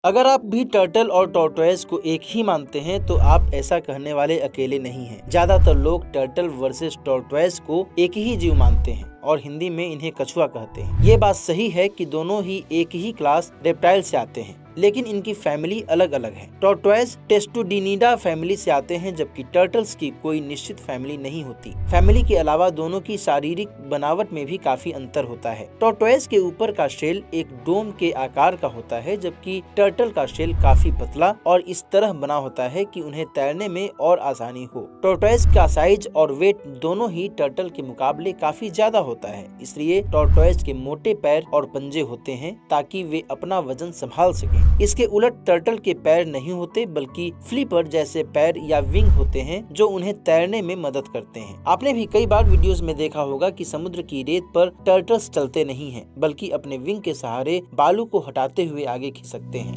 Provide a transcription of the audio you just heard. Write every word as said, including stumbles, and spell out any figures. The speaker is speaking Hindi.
अगर आप भी टर्टल और टॉर्टोइज को एक ही मानते हैं तो आप ऐसा कहने वाले अकेले नहीं हैं। ज्यादातर लोग टर्टल वर्सेस टॉर्टोइज को एक ही जीव मानते हैं और हिंदी में इन्हें कछुआ कहते हैं। ये बात सही है कि दोनों ही एक ही क्लास रेप्टाइल से आते हैं, लेकिन इनकी फैमिली अलग अलग है। टॉर्टोइज टेस्टुडिनिडा फैमिली से आते हैं, जबकि टर्टल्स की कोई निश्चित फैमिली नहीं होती। फैमिली के अलावा दोनों की शारीरिक बनावट में भी काफी अंतर होता है। टॉर्टोइज के ऊपर का शेल एक डोम के आकार का होता है, जबकि टर्टल का शेल काफी पतला और इस तरह बना होता है कि उन्हें तैरने में और आसानी हो। टॉर्टोइज का साइज और वेट दोनों ही टर्टल के मुकाबले काफी ज्यादा होता है, इसलिए टॉर्टोइज के मोटे पैर और पंजे होते हैं ताकि वे अपना वजन संभाल सकें। इसके उलट टर्टल के पैर नहीं होते, बल्कि फ्लिपर जैसे पैर या विंग होते हैं जो उन्हें तैरने में मदद करते हैं। आपने भी कई बार वीडियोस में देखा होगा कि समुद्र की रेत पर टर्टल्स चलते नहीं हैं, बल्कि अपने विंग के सहारे बालू को हटाते हुए आगे खिसकते हैं।